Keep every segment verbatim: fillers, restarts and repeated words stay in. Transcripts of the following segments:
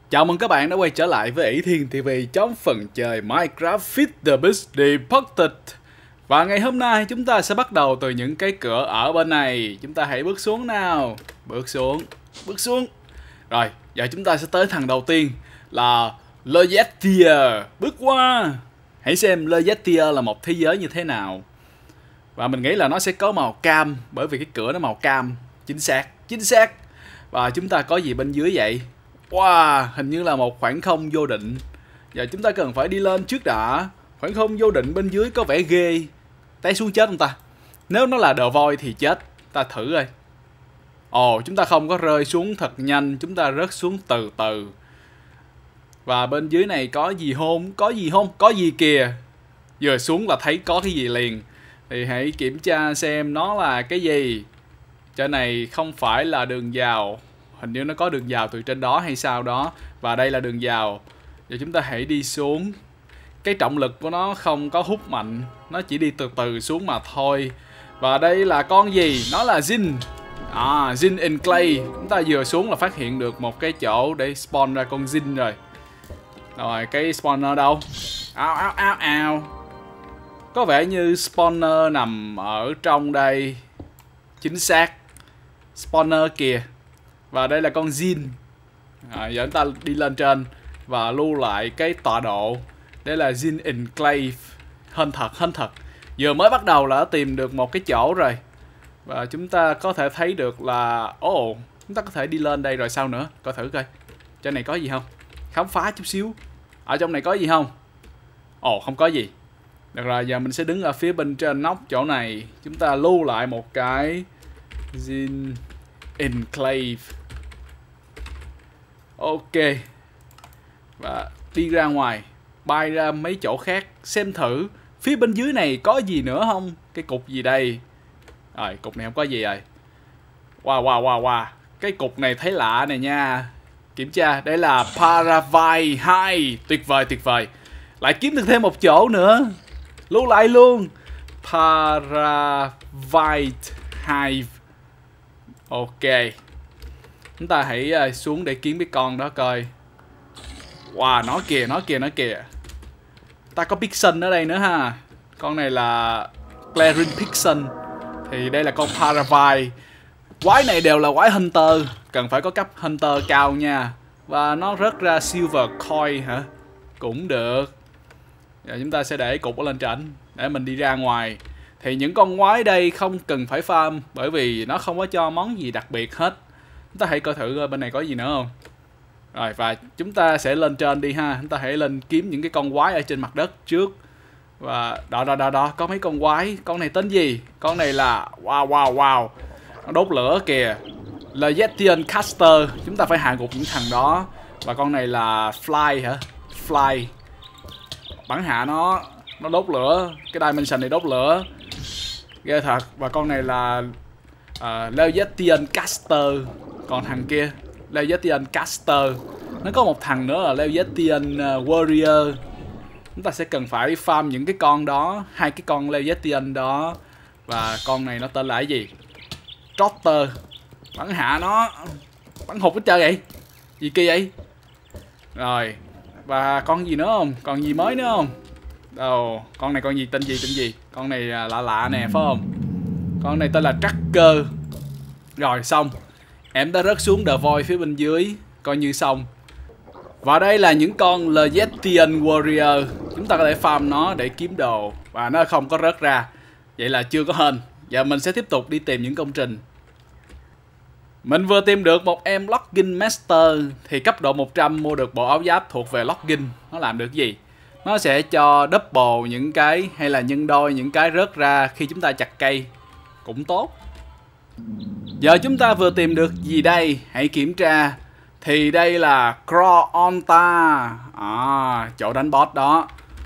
Chào mừng các bạn đã quay trở lại với ỷ Thiên ti vi trong phần chơi Minecraft Fit the Beast Deported. Và ngày hôm nay chúng ta sẽ bắt đầu từ những cái cửa ở bên này. Chúng ta hãy bước xuống nào. Bước xuống, bước xuống. Rồi, giờ chúng ta sẽ tới thằng đầu tiên là Leyetia. Bước qua. Hãy xem Leyetia là một thế giới như thế nào. Và mình nghĩ là nó sẽ có màu cam, bởi vì cái cửa nó màu cam. Chính xác, chính xác. Và chúng ta có gì bên dưới vậy? Wow, hình như là một khoảng không vô định. Giờ chúng ta cần phải đi lên trước đã. Khoảng không vô định bên dưới có vẻ ghê. Té xuống chết không ta? Nếu nó là The Void thì chết. Ta thử coi. Ồ, chúng ta không có rơi xuống thật nhanh. Chúng ta rớt xuống từ từ. Và bên dưới này có gì không? Có gì không? Có gì kìa. Vừa xuống là thấy có cái gì liền. Thì hãy kiểm tra xem nó là cái gì. Trên này không phải là đường vào. Hình như nó có đường vào từ trên đó hay sao đó. Và đây là đường vào. Giờ chúng ta hãy đi xuống. Cái trọng lực của nó không có hút mạnh. Nó chỉ đi từ từ xuống mà thôi. Và đây là con gì? Nó là Zin. À, Zin Enclave. Chúng ta vừa xuống là phát hiện được một cái chỗ để spawn ra con Zin rồi. Rồi, cái spawner đâu? Ao, ao, ao, ao. Có vẻ như spawner nằm ở trong đây. Chính xác. Spawner kìa. Và đây là con Zin. À, giờ chúng ta đi lên trên và lưu lại cái tọa độ. Đây là Zin Enclave. Hên thật, hên thật. Vừa mới bắt đầu là đã tìm được một cái chỗ rồi. Và chúng ta có thể thấy được là ồ, oh, chúng ta có thể đi lên đây rồi sao nữa. Coi thử coi. Trên này có gì không? Khám phá chút xíu. Ở trong này có gì không? Ồ, oh, không có gì. Được rồi, giờ mình sẽ đứng ở phía bên trên nóc chỗ này. Chúng ta lưu lại một cái Zin Enclave. Ok. Và đi ra ngoài. Bay ra mấy chỗ khác. Xem thử phía bên dưới này có gì nữa không? Cái cục gì đây? Rồi, cục này không có gì rồi. Wow, wow, wow, wow. Cái cục này thấy lạ này nha. Kiểm tra, đây là Paravite hai. Tuyệt vời, tuyệt vời. Lại kiếm được thêm một chỗ nữa. Lưu lại luôn. Paravite hai. Ok. Chúng ta hãy xuống để kiếm cái con đó coi. Wow, nó kìa, nó kìa, nó kìa. Ta có Pixen ở đây nữa ha. Con này là Clarin Pixen. Thì đây là con Paravite. Quái này đều là quái Hunter. Cần phải có cấp Hunter cao nha. Và nó rớt ra Silver Coin hả? Cũng được. Giờ chúng ta sẽ để cục ở lên trển để mình đi ra ngoài. Thì những con quái đây không cần phải farm, bởi vì nó không có cho món gì đặc biệt hết. Chúng ta hãy coi thử bên này có gì nữa không. Rồi, và chúng ta sẽ lên trên đi ha. Chúng ta hãy lên kiếm những cái con quái ở trên mặt đất trước. Và đó đó đó đó, có mấy con quái. Con này tên gì? Con này là wow wow wow. Nó đốt lửa kìa. Leyetian Caster. Chúng ta phải hạ gục những thằng đó. Và con này là Fly hả? Fly. Bắn hạ nó. Nó đốt lửa. Cái dimension này đốt lửa. Ghê thật. Và con này là uh, Leyetian Caster. Còn thằng kia Leyetian Caster. Nó có một thằng nữa là Leyetian uh, Warrior. Chúng ta sẽ cần phải farm những cái con đó. Hai cái con Leyetian đó. Và con này nó tên là cái gì? Trotter. Bắn hạ nó. Bắn hụt hết trơn vậy. Gì kia vậy? Rồi. Và con gì nữa không? Còn gì mới nữa không? Đâu. Con này con gì? Tên gì? Tên gì? Con này lạ lạ nè, phải không? Con này tên là Tracker. Rồi, xong. Em đã rớt xuống The Void phía bên dưới. Coi như xong. Và đây là những con Leyetian Warrior. Chúng ta có thể farm nó để kiếm đồ. Và nó không có rớt ra. Vậy là chưa có hên. Giờ mình sẽ tiếp tục đi tìm những công trình. Mình vừa tìm được một em Login Master. Thì cấp độ một trăm mua được bộ áo giáp thuộc về Login. Nó làm được gì? Nó sẽ cho double những cái hay là nhân đôi những cái rớt ra khi chúng ta chặt cây. Cũng tốt. Giờ chúng ta vừa tìm được gì đây? Hãy kiểm tra. Thì đây là Craonta. À, chỗ đánh boss đó.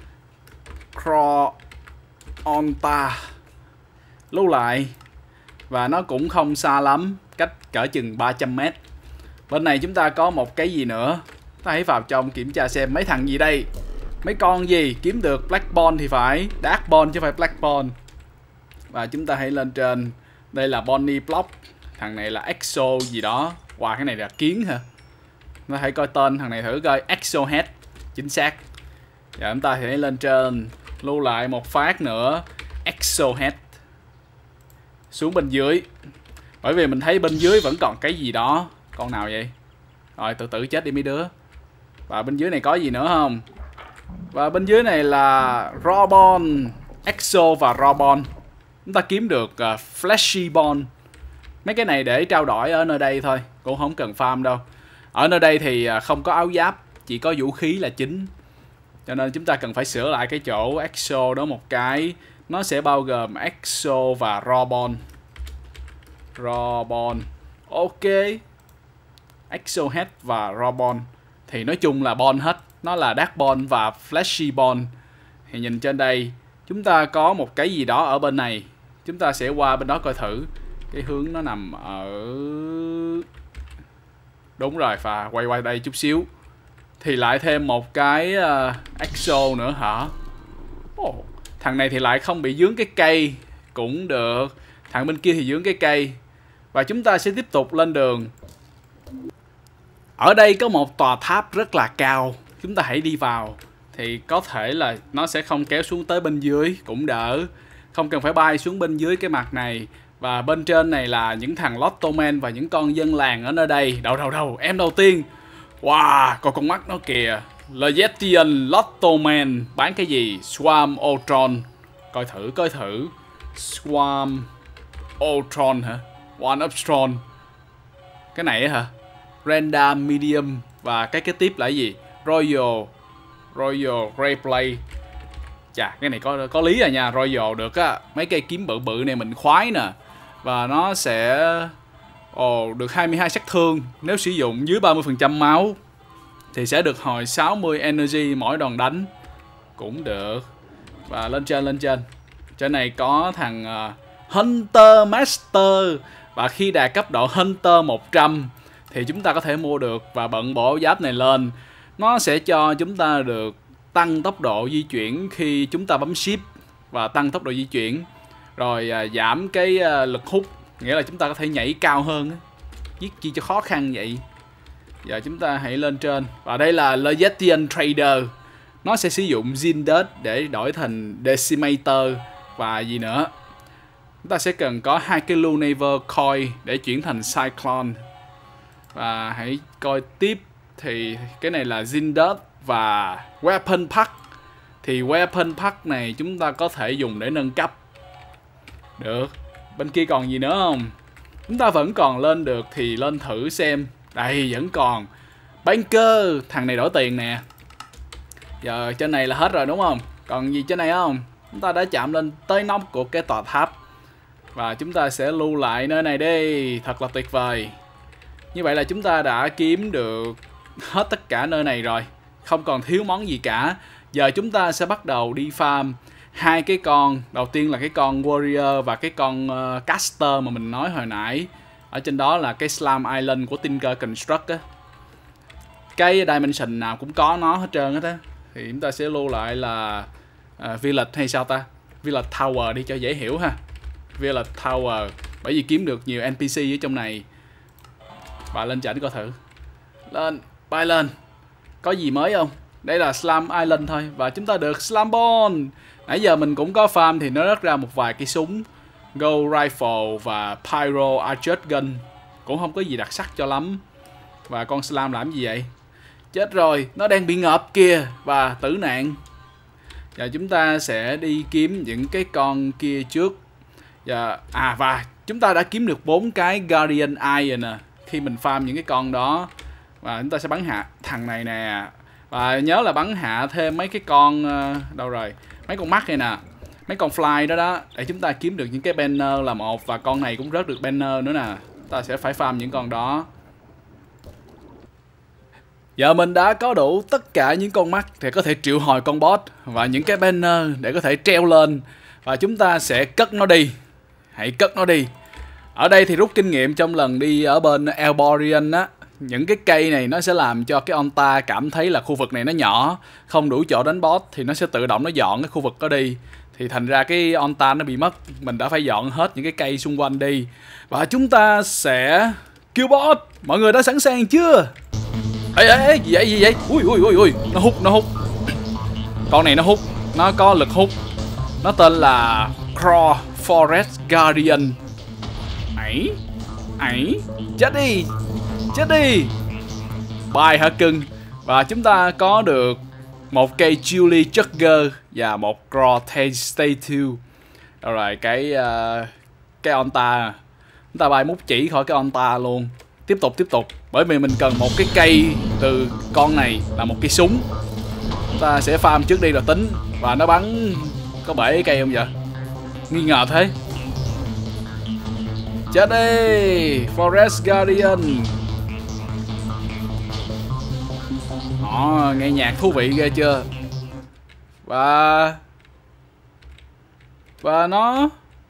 Craonta. Lưu lại. Và nó cũng không xa lắm. Cách cỡ chừng ba trăm mét. Bên này chúng ta có một cái gì nữa. Ta hãy vào trong kiểm tra xem mấy thằng gì đây. Mấy con gì? Kiếm được Blackbone thì phải. Darkbone chứ phải Blackbone. Và chúng ta hãy lên trên. Đây là Bonnie Block. Thằng này là Exo gì đó. Wow, cái này là kiến hả? Chúng ta hãy coi tên thằng này thử coi. Exohead. Chính xác. Giờ chúng ta hãy lên trên, lưu lại một phát nữa. Exohead. Xuống bên dưới. Bởi vì mình thấy bên dưới vẫn còn cái gì đó. Con nào vậy? Rồi tự tử chết đi mấy đứa. Và bên dưới này có gì nữa không? Và bên dưới này là Rawbone. Exo và Rawbone. Chúng ta kiếm được uh, Fleshy Bone. Mấy cái này để trao đổi ở nơi đây thôi, cũng không cần farm đâu. Ở nơi đây thì uh, không có áo giáp, chỉ có vũ khí là chính. Cho nên chúng ta cần phải sửa lại cái chỗ Exo đó một cái. Nó sẽ bao gồm Exo và Rawbone. Rawbone. Ok. Exohead và Rawbone thì nói chung là bone hết. Nó là Dark Bone và Fleshy Bone. Thì nhìn trên đây, chúng ta có một cái gì đó ở bên này. Chúng ta sẽ qua bên đó coi thử. Cái hướng nó nằm ở... Đúng rồi, và quay qua đây chút xíu. Thì lại thêm một cái uh, Exo nữa hả? Oh, thằng này thì lại không bị dướng cái cây. Cũng được. Thằng bên kia thì dướng cái cây. Và chúng ta sẽ tiếp tục lên đường. Ở đây có một tòa tháp rất là cao. Chúng ta hãy đi vào. Thì có thể là nó sẽ không kéo xuống tới bên dưới. Cũng đỡ. Không cần phải bay xuống bên dưới cái mặt này. Và bên trên này là những thằng Lottoman và những con dân làng ở nơi đây. Đâu đâu đâu, em đầu tiên. Wow, coi con mắt nó kìa. Legetian Lottoman. Bán cái gì? Swarm Ultron. Coi thử, coi thử. Swarm Ultron hả? One Upstron. Cái này hả? Random Medium. Và cái kế tiếp là cái gì? Royal Royal Replay. Chà, cái này có có lý rồi nha. Royal được á. Mấy cây kiếm bự bự này mình khoái nè. Và nó sẽ ồ, oh, được hai mươi hai sát thương. Nếu sử dụng dưới ba mươi phần trăm máu thì sẽ được hồi sáu mươi energy mỗi đòn đánh. Cũng được. Và lên trên, lên trên. Trên này có thằng uh, Hunter Master. Và khi đạt cấp độ Hunter một trăm thì chúng ta có thể mua được và bận bộ giáp này lên. Nó sẽ cho chúng ta được tăng tốc độ di chuyển khi chúng ta bấm shift và tăng tốc độ di chuyển. Rồi à, giảm cái à, lực hút, nghĩa là chúng ta có thể nhảy cao hơn. Giết chi cho khó khăn vậy. Giờ chúng ta hãy lên trên. Và đây là Legetian Trader. Nó sẽ sử dụng Zindert để đổi thành Decimator và gì nữa. Chúng ta sẽ cần có hai cái Lunaver Coin để chuyển thành Cyclone. Và hãy coi tiếp. Thì cái này là Zindert và Weapon Pack. Thì Weapon Pack này chúng ta có thể dùng để nâng cấp. Được. Bên kia còn gì nữa không? Chúng ta vẫn còn lên được thì lên thử xem. Đây vẫn còn Banker. Thằng này đổi tiền nè. Giờ trên này là hết rồi đúng không? Còn gì trên này không? Chúng ta đã chạm lên tới nóc của cái tòa tháp. Và chúng ta sẽ lưu lại nơi này đi. Thật là tuyệt vời. Như vậy là chúng ta đã kiếm được hết tất cả nơi này rồi. Không còn thiếu món gì cả. Giờ chúng ta sẽ bắt đầu đi farm hai cái con. Đầu tiên là cái con Warrior và cái con uh, Caster mà mình nói hồi nãy. Ở trên đó là cái Slime Island của Tinker Construct á. Cái dimension nào cũng có nó hết trơn hết á. Thì chúng ta sẽ lưu lại là uh, Village hay sao ta? Village Tower đi cho dễ hiểu ha. Village Tower. Bởi vì kiếm được nhiều en pê xê ở trong này. Và lên chảnh coi thử. Lên, bay lên. Có gì mới không? Đây là Slime Island thôi. Và chúng ta được Slime Bone. Nãy giờ mình cũng có farm thì nó rớt ra một vài cái súng Gold Rifle và Pyro Archer Gun. Cũng không có gì đặc sắc cho lắm. Và con Slime làm gì vậy? Chết rồi, nó đang bị ngợp kìa. Và tử nạn. Giờ chúng ta sẽ đi kiếm những cái con kia trước. Giờ, à và chúng ta đã kiếm được bốn cái Guardian Eye rồi nè. Khi mình farm những cái con đó. Và chúng ta sẽ bắn hạ thằng này nè. Và nhớ là bắn hạ thêm mấy cái con uh, đâu rồi? Mấy con mắt này nè. Mấy con fly đó đó. Để chúng ta kiếm được những cái banner là một. Và con này cũng rớt được banner nữa nè. Ta sẽ phải farm những con đó. Giờ mình đã có đủ tất cả những con mắt thì có thể triệu hồi con boss. Và những cái banner để có thể treo lên. Và chúng ta sẽ cất nó đi. Hãy cất nó đi. Ở đây thì rút kinh nghiệm trong lần đi ở bên Elborian á. Những cái cây này nó sẽ làm cho cái Onta cảm thấy là khu vực này nó nhỏ, không đủ chỗ đánh boss thì nó sẽ tự động nó dọn cái khu vực đó đi. Thì thành ra cái Onta nó bị mất. Mình đã phải dọn hết những cái cây xung quanh đi. Và chúng ta sẽ kill boss. Mọi người đã sẵn sàng chưa? Ê ê ê, gì vậy gì vậy? Ui ui ui ui, nó hút nó hút. Con này nó hút, nó có lực hút. Nó tên là Claw Forest Guardian. Ấy ấy, chết đi, chết đi. Bye hả cưng. Và chúng ta có được một cây Julie Jugger và một Claw Statue. Rồi cái uh, cái Onta, chúng ta bay mút chỉ khỏi cái Onta luôn. Tiếp tục tiếp tục, bởi vì mình cần một cái cây từ con này là một cây súng. Chúng ta sẽ farm trước đi rồi tính. Và nó bắn có bể cây không vậy? Nghi ngờ thế. Chết đi Forest Guardian. Đó, nghe nhạc thú vị ghê chưa. Và Và nó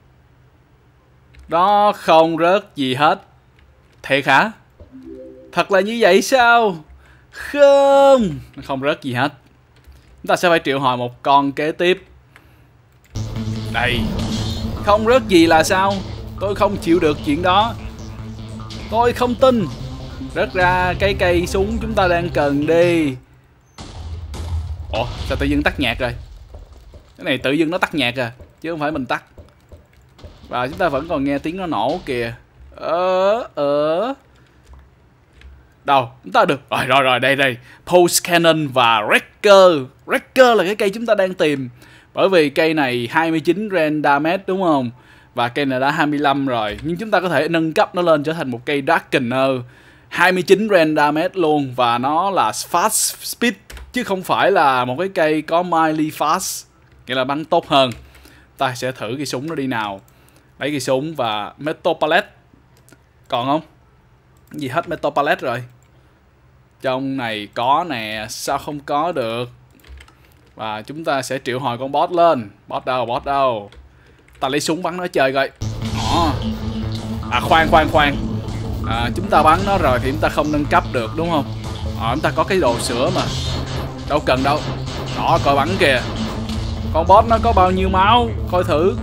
Nó không rớt gì hết. Thiệt hả? Thật là như vậy sao? Không, nó không rớt gì hết. Chúng ta sẽ phải triệu hồi một con kế tiếp. Đây. Không rớt gì là sao? Tôi không chịu được chuyện đó. Tôi không tin. Rớt ra cái cây súng chúng ta đang cần đi. Ủa sao tự dưng tắt nhạc rồi? Cái này tự dưng nó tắt nhạc à, chứ không phải mình tắt. Và chúng ta vẫn còn nghe tiếng nó nổ kìa. Ờ ờ đâu chúng ta được rồi rồi rồi đây đây Pulse Cannon và Wrecker. Wrecker là cái cây chúng ta đang tìm, bởi vì cây này hai mươi chín rend damage đúng không, và cây này đã hai mươi lăm rồi, nhưng chúng ta có thể nâng cấp nó lên trở thành một cây Darkener hai mươi chín rend damage luôn, và nó là fast speed chứ không phải là một cái cây có melee fast, nghĩa là bắn tốt hơn. Ta sẽ thử cái súng nó đi nào. Lấy cái súng và metal pallet còn không? Gì hết metal pallet rồi. Trong này có nè, sao không có được. Và chúng ta sẽ triệu hồi con boss lên. Boss đâu, boss đâu. Ta lấy súng bắn nó chơi coi. Đó. À khoan khoan khoan à, chúng ta bắn nó rồi thì chúng ta không nâng cấp được đúng không? À, chúng ta có cái đồ sửa mà. Đâu cần đâu. Đó coi bắn kìa. Con boss nó có bao nhiêu máu, coi thử.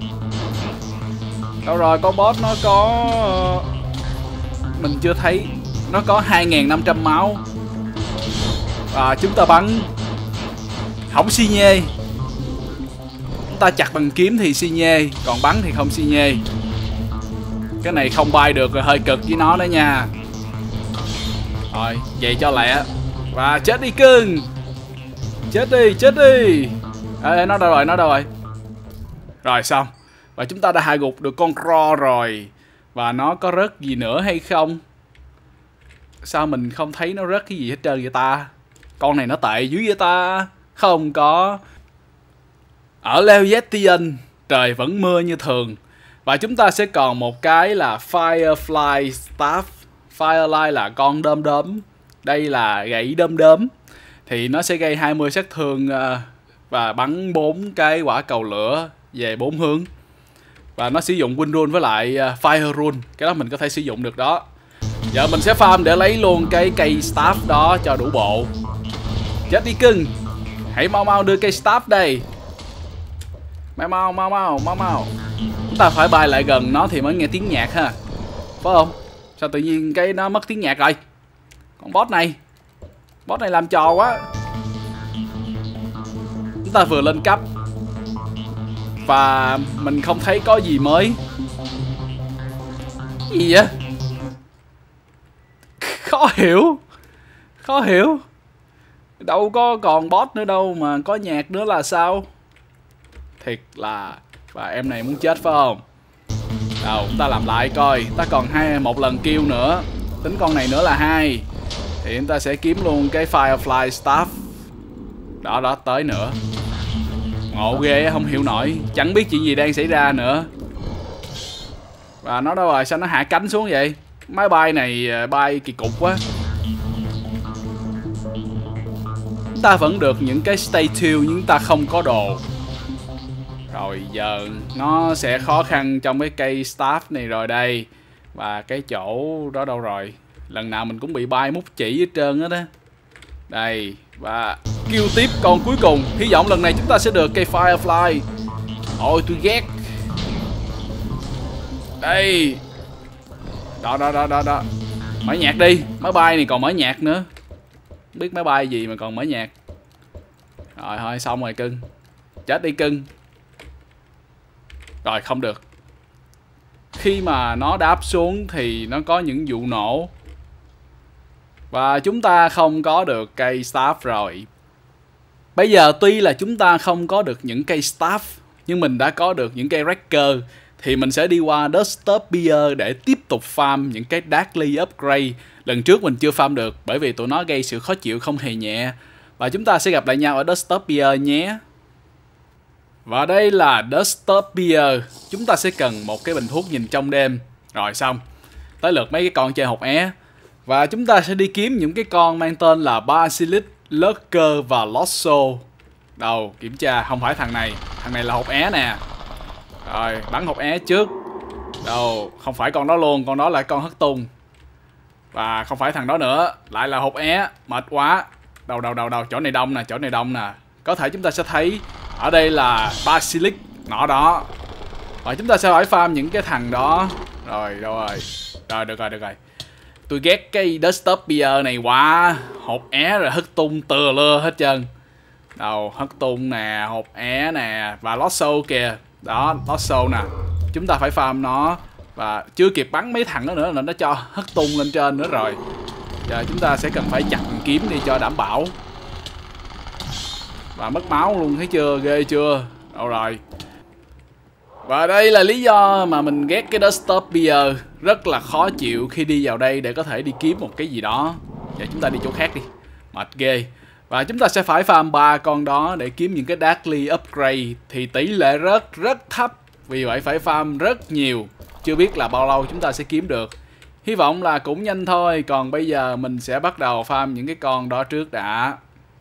Đâu rồi, con boss nó có... Mình chưa thấy. Nó có hai nghìn năm trăm máu. Và chúng ta bắn không xi nhê. Chúng ta chặt bằng kiếm thì xi nhê, còn bắn thì không xi nhê. Cái này không bay được rồi, hơi cực với nó đó nha. Rồi, vậy cho lẹ. Và chết đi cưng. Chết đi, chết đi. Ê, nó đâu rồi, nó đâu rồi. Rồi xong. Và chúng ta đã hạ gục được con Claw rồi. Và nó có rớt gì nữa hay không? Sao mình không thấy nó rớt cái gì hết trơn vậy ta? Con này nó tệ dữ vậy ta? Không có. Ở Leviathan trời vẫn mưa như thường. Và chúng ta sẽ còn một cái là Firefly Staff. Firefly là con đom đóm. Đây là gậy đom đóm. Thì nó sẽ gây hai mươi sát thương và bắn bốn cái quả cầu lửa về bốn hướng. Và nó sử dụng Wind Rune với lại Fire Rune. Cái đó mình có thể sử dụng được đó. Giờ mình sẽ farm để lấy luôn cái cây staff đó cho đủ bộ. Chết đi cưng. Hãy mau mau đưa cây staff đây. Mau mau mau mau mau mau. Chúng ta phải bay lại gần nó thì mới nghe tiếng nhạc ha. Phải không? Sao tự nhiên cái nó mất tiếng nhạc rồi? Con boss này. Boss này làm trò quá. Chúng ta vừa lên cấp và mình không thấy có gì mới. Gì vậy? Khó hiểu. Khó hiểu. Đâu có còn boss nữa đâu mà có nhạc nữa là sao? Thiệt là... Và em này muốn chết phải không? Đâu, chúng ta làm lại coi. Ta còn hai một lần kill nữa. Tính con này nữa là hai. Thì chúng ta sẽ kiếm luôn cái Firefly Staff. Đó đó, tới nữa. Ngộ ghê, không hiểu nổi. Chẳng biết chuyện gì đang xảy ra nữa. Và nó đâu rồi, sao nó hạ cánh xuống vậy? Máy bay này bay kỳ cục quá. Chúng ta vẫn được những cái statue nhưng ta không có đồ. Rồi giờ nó sẽ khó khăn trong cái cây staff này rồi đây. Và cái chỗ đó đâu rồi? Lần nào mình cũng bị bay mút chỉ hết trơn á đó. Đây. Và kêu tiếp con cuối cùng. Hy vọng lần này chúng ta sẽ được cây Firefly. Ôi tôi ghét. Đây. Đó đó đó đó đó. Mở nhạc đi. Máy bay này còn mở nhạc nữa. biết máy bay gì mà còn mở nhạc. Rồi thôi xong rồi cưng. Chết đi cưng. Rồi không được. Khi mà nó đáp xuống thì nó có những vụ nổ. Và chúng ta không có được cây staff rồi. Bây giờ tuy là chúng ta không có được những cây staff, nhưng mình đã có được những cây wrecker. Thì mình sẽ đi qua Dustopia để tiếp tục farm những cái Darkly Upgrade. Lần trước mình chưa farm được bởi vì tụi nó gây sự khó chịu không hề nhẹ. Và chúng ta sẽ gặp lại nhau ở Dustopia nhé. Và đây là Dustopia. Chúng ta sẽ cần một cái bình thuốc nhìn trong đêm. Rồi xong. Tới lượt mấy cái con chơi hột é. Và chúng ta sẽ đi kiếm những cái con mang tên là Basilisk, Lurker và Losso. Đâu, kiểm tra, không phải thằng này. Thằng này là hột é nè. Rồi, bắn hột é trước. Đâu, không phải con đó luôn. Con đó là con hất tung. Và không phải thằng đó nữa. Lại là hột é, mệt quá. Đâu, đâu, đâu, đâu, chỗ này đông nè, chỗ này đông nè. Có thể chúng ta sẽ thấy ở đây là Basilisk, nọ đó. Và chúng ta sẽ phải farm những cái thằng đó. Rồi, đâu rồi. Rồi, được rồi, được rồi. Tôi ghét cái Dustopia này quá. Hột é rồi hất tung từa lưa hết trơn. Đâu, hất tung nè, hột é nè. Và Losso kìa. Đó, Losso nè. Chúng ta phải farm nó. Và chưa kịp bắn mấy thằng đó nữa là nó cho hất tung lên trên nữa rồi. Giờ chúng ta sẽ cần phải chặn kiếm đi cho đảm bảo. Và mất máu luôn, thấy chưa, ghê chưa. Đâu rồi. Và đây là lý do mà mình ghét cái Dustopia. Rất là khó chịu khi đi vào đây để có thể đi kiếm một cái gì đó. Giờ chúng ta đi chỗ khác đi. Mệt ghê. Và chúng ta sẽ phải farm ba con đó để kiếm những cái Darkly Upgrade. Thì tỷ lệ rất rất thấp. Vì vậy phải farm rất nhiều. Chưa biết là bao lâu chúng ta sẽ kiếm được. Hy vọng là cũng nhanh thôi. Còn bây giờ mình sẽ bắt đầu farm những cái con đó trước đã.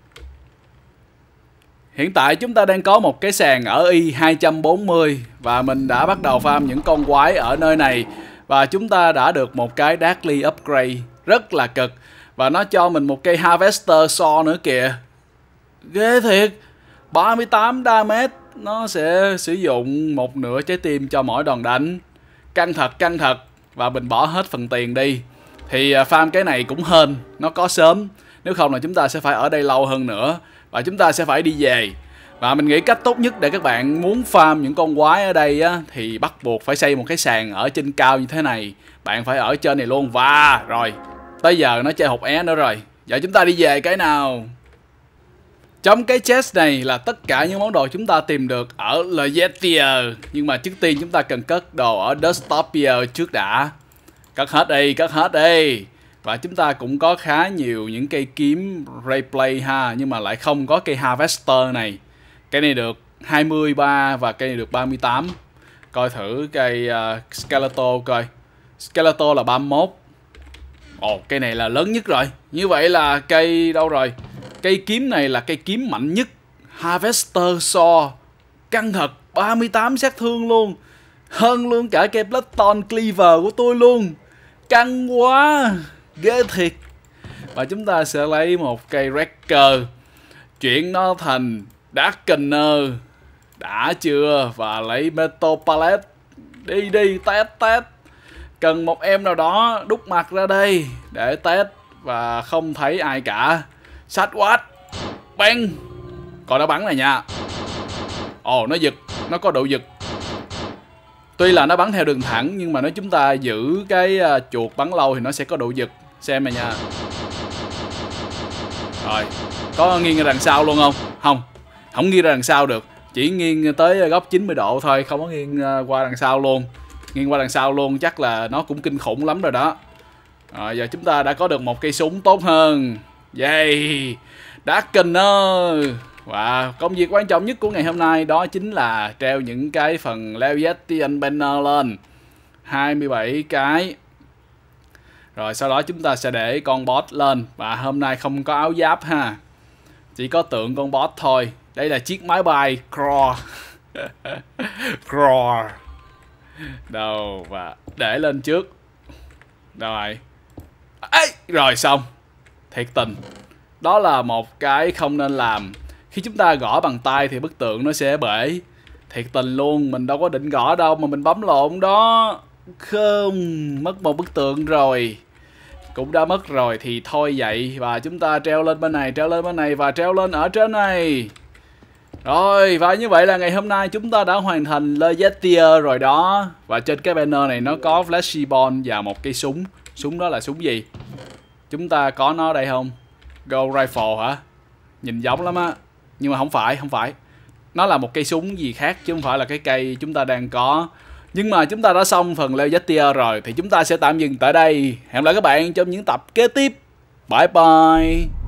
Hiện tại chúng ta đang có một cái sàn ở Y hai trăm bốn mươi. Và mình đã bắt đầu farm những con quái ở nơi này. Và chúng ta đã được một cái Darkly Upgrade rất là cực. Và nó cho mình một cây Harvester Saw nữa kìa. Ghê thiệt. ba mươi tám damage. Nó sẽ sử dụng một nửa trái tim cho mỗi đòn đánh. Căng thật, căng thật. Và mình bỏ hết phần tiền đi. Thì farm cái này cũng hên. Nó có sớm. Nếu không là chúng ta sẽ phải ở đây lâu hơn nữa. Và chúng ta sẽ phải đi về. Và mình nghĩ cách tốt nhất để các bạn muốn farm những con quái ở đây á, thì bắt buộc phải xây một cái sàn ở trên cao như thế này. Bạn phải ở trên này luôn. Và rồi, tới giờ nó chơi hột é nữa rồi. Giờ chúng ta đi về cái nào. Trong cái chest này là tất cả những món đồ chúng ta tìm được ở Legetia. Nhưng mà trước tiên chúng ta cần cất đồ ở Dustopia trước đã. Cất hết đi, cất hết đi. Và chúng ta cũng có khá nhiều những cây kiếm Rayplay ha. Nhưng mà lại không có cây Harvester này. Cây này được hai mươi ba và cây này được ba mươi tám. Coi thử cây uh, Skeletor coi. Skeletor là ba mươi mốt. Ồ, cây này là lớn nhất rồi. Như vậy là cây đâu rồi? Cây kiếm này là cây kiếm mạnh nhất. Harvester Saw. Căng thật, ba mươi tám sát thương luôn. Hơn luôn cả cây Bloodstone Cleaver của tôi luôn. Căng quá. Ghê thiệt. Và chúng ta sẽ lấy một cây Wrecker. Chuyển nó thành Darkener. Đã chưa? Và lấy Metal Palette. Đi đi, test test. Cần một em nào đó đút mặt ra đây để test. Và không thấy ai cả. Sát quát. Bang. Còn nó bắn này nha. Ồ, nó giật. Nó có độ giật. Tuy là nó bắn theo đường thẳng, nhưng mà nếu chúng ta giữ cái uh, chuột bắn lâu thì nó sẽ có độ giật. Xem này nha. Rồi. Có nghiêng ra đằng sau luôn không? Không. Không nghiêng ra đằng sau được. Chỉ nghiêng tới góc chín mươi độ thôi. Không có nghiêng uh, qua đằng sau luôn. Nghiêng qua đằng sau luôn chắc là nó cũng kinh khủng lắm rồi đó. Rồi giờ chúng ta đã có được một cây súng tốt hơn. Yay. Darkener. Và công việc quan trọng nhất của ngày hôm nay đó chính là treo những cái phần Leviathan banner lên. hai mươi bảy cái. Rồi sau đó chúng ta sẽ để con boss lên. Và hôm nay không có áo giáp ha. Chỉ có tượng con boss thôi. Đây là chiếc máy bay Craw. Craw. Đâu. Và để lên trước. Rồi. Ê, rồi xong. Thiệt tình. Đó là một cái không nên làm. Khi chúng ta gõ bằng tay thì bức tượng nó sẽ bể. Thiệt tình luôn. Mình đâu có định gõ đâu mà mình bấm lộn đó. Không. Mất một bức tượng rồi. cũng đã mất rồi thì thôi vậy. Và chúng ta treo lên bên này, treo lên bên này và treo lên ở trên này. Rồi, và như vậy là ngày hôm nay chúng ta đã hoàn thành Le Jetier rồi đó. Và trên cái banner này nó có Flashy Ball và một cây súng. Súng đó là súng gì? Chúng ta có nó đây không? Gold Rifle hả? Nhìn giống lắm á. Nhưng mà không phải, không phải. Nó là một cây súng gì khác chứ không phải là cái cây chúng ta đang có. Nhưng mà chúng ta đã xong phần Le Jetier rồi thì chúng ta sẽ tạm dừng tại đây. Hẹn gặp lại các bạn trong những tập kế tiếp. Bye bye.